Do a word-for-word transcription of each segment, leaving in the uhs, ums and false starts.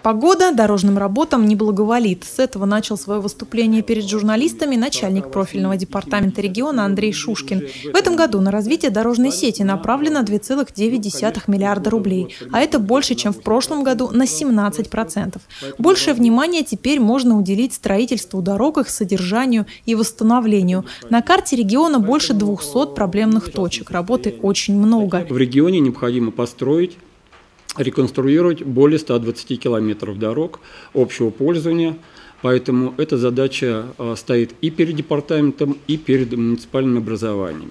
Погода дорожным работам не благоволит. С этого начал свое выступление перед журналистами начальник профильного департамента региона Андрей Шушкин. В этом году на развитие дорожной сети направлено две целых девять десятых миллиарда рублей, а это больше, чем в прошлом году на семнадцать процентов. Большее внимание теперь можно уделить строительству дорог, их содержанию и восстановлению. На карте региона больше двухсот проблемных точек. Работы очень много. В регионе необходимо построить, реконструировать более ста двадцати километров дорог общего пользования. Поэтому эта задача стоит и перед департаментом, и перед муниципальным образованием.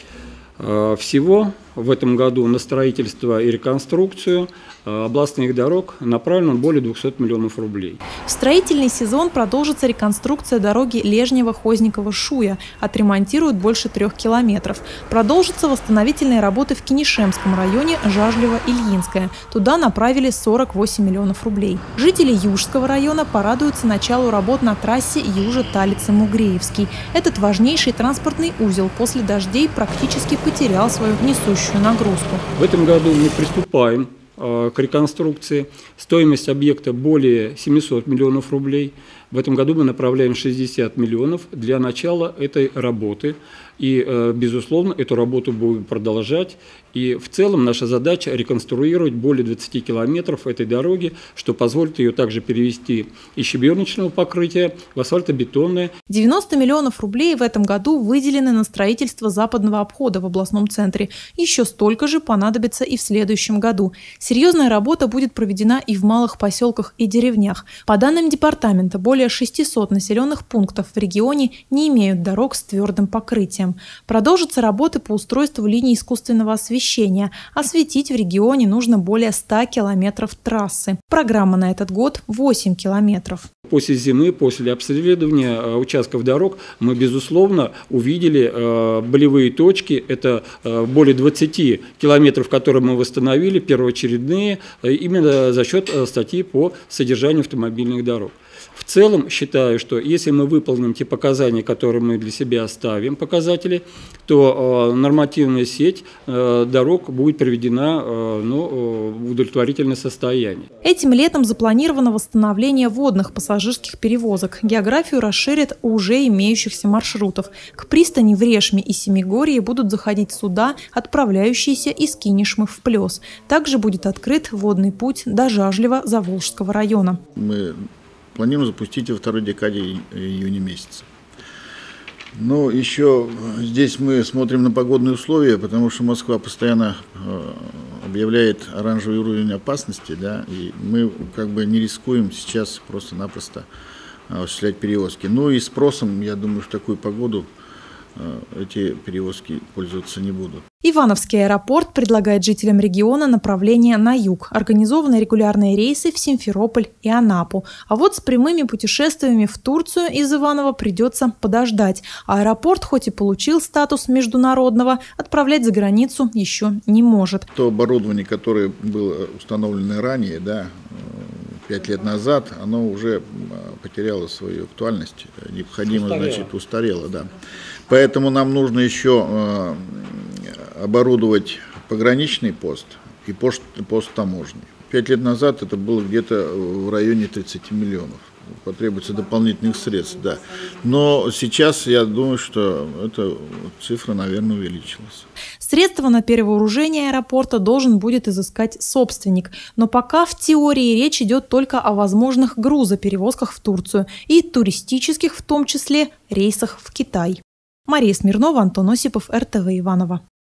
Всего в этом году на строительство и реконструкцию областных дорог направлено более двухсот миллионов рублей. В строительный сезон продолжится реконструкция дороги Лежнево-Хозниково-Шуя. Отремонтируют больше трех километров. Продолжатся восстановительные работы в Кинешемском районе Жажлево-Ильинское. Туда направили сорок восемь миллионов рублей. Жители Южского района порадуются началу работ на трассе Южа-Талицы-Мугреевский. Этот важнейший транспортный узел после дождей практически потерял свою несущую нагрузку. В этом году мы приступаем к реконструкции. Стоимость объекта более семисот миллионов рублей. В этом году мы направляем шестьдесят миллионов для начала этой работы. И, безусловно, эту работу будем продолжать. И в целом наша задача реконструировать более двадцати километров этой дороги, что позволит ее также перевести из щебеночного покрытия в асфальтобетонное. девяносто миллионов рублей в этом году выделены на строительство западного обхода в областном центре. Еще столько же понадобится и в следующем году. Серьезная работа будет проведена и в малых поселках и деревнях. По данным департамента, более шестисот населенных пунктов в регионе не имеют дорог с твердым покрытием. Продолжатся работы по устройству линий искусственного освещения. Осветить в регионе нужно более ста километров трассы. Программа на этот год – восемь километров. После зимы, после обследования участков дорог мы, безусловно, увидели э, болевые точки. Это э, более двадцати километров, которые мы восстановили, первоочередные, э, именно за счет э, статьи по содержанию автомобильных дорог. В целом, считаю, что если мы выполним те показания, которые мы для себя ставим, показатели, то э, нормативная сеть э, дорог будет приведена э, ну, э, в удовлетворительное состояние. Этим летом запланировано восстановление водных пассажирских перевозок. Географию расширят уже имеющихся маршрутов. К пристани в Решме и Семигорье будут заходить суда, отправляющиеся из Кинешмы в Плес. Также будет открыт водный путь до Жажлева-Заволжского района. Мы планируем запустить во второй декаде июня месяца. Но еще здесь мы смотрим на погодные условия, потому что Москва постоянно объявляет оранжевый уровень опасности, да, и мы как бы не рискуем сейчас просто-напросто осуществлять перевозки. Ну и спросом, я думаю, в такую погоду эти перевозки пользоваться не будут. Ивановский аэропорт предлагает жителям региона направление на юг. Организованы регулярные рейсы в Симферополь и Анапу. А вот с прямыми путешествиями в Турцию из Иваново придется подождать. Аэропорт, хоть и получил статус международного, отправлять за границу еще не может. То оборудование, которое было установлено ранее, да, пять лет назад, оно уже потеряло свою актуальность, необходимо, значит, устарело, да. Поэтому нам нужно еще э, оборудовать пограничный пост и пост, пост таможни. Пять лет назад это было где-то в районе тридцати миллионов. Потребуется дополнительных средств, да. Но сейчас я думаю, что эта цифра, наверное, увеличилась. Средства на перевооружение аэропорта должен будет изыскать собственник. Но пока в теории речь идет только о возможных грузоперевозках в Турцию и туристических, в том числе, рейсах в Китай. Мария Смирнова, Антон Осипов, эр тэ вэ Иваново.